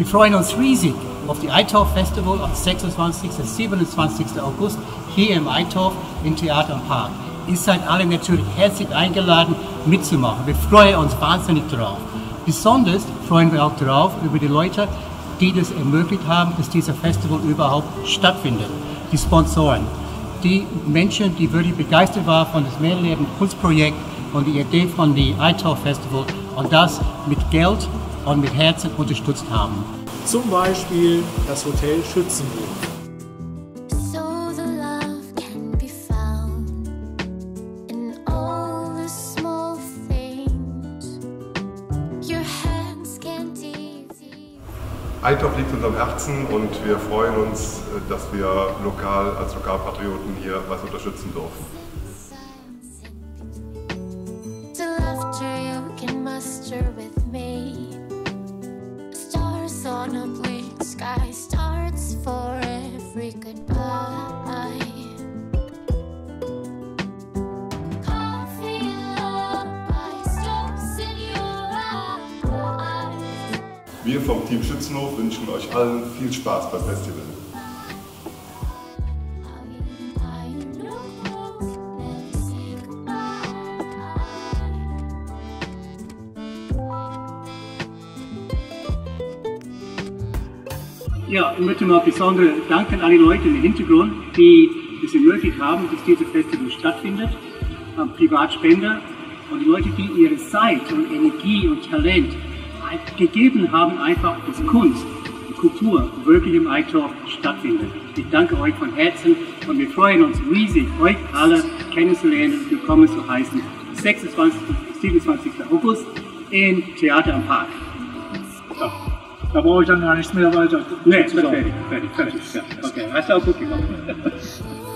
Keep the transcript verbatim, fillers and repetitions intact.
Wir freuen uns riesig auf die Eitorf-Festival am sechsundzwanzigsten und siebenundzwanzigsten August hier im Eitorf im Theater am Park. Ihr seid alle natürlich herzlich eingeladen mitzumachen. Wir freuen uns wahnsinnig drauf. Besonders freuen wir auch drauf über die Leute, die das ermöglicht haben, dass dieser Festival überhaupt stattfindet. Die Sponsoren, die Menschen, die wirklich begeistert waren von das Mehrleben-Kunstprojekt und die Idee von dem Eitorf-Festival und das mit Geld und mit Herzen unterstützt haben. Zum Beispiel das Hotel Schützenhof. Eitorf liegt uns am Herzen und wir freuen uns, dass wir lokal als Lokalpatrioten hier was unterstützen dürfen. Wir vom Team Schützenhof wünschen euch allen viel Spaß beim Festival. Ja, ich möchte mal besonders danken an die Leute im Hintergrund, die es ermöglicht haben, dass dieses Festival stattfindet, Privatspender und die Leute, die ihre Zeit und Energie und Talent gegeben haben, einfach, dass Kunst und Kultur wirklich im Eitorf stattfindet. Ich danke euch von Herzen und wir freuen uns riesig, euch alle kennenzulernen und willkommen zu heißen. sechsundzwanzigsten und siebenundzwanzigsten August im Theater am Park. Ja, da brauche ich dann gar nichts mehr weiter. Nee, fertig, fertig, fertig. Ja. Okay, hast du auch gut gemacht.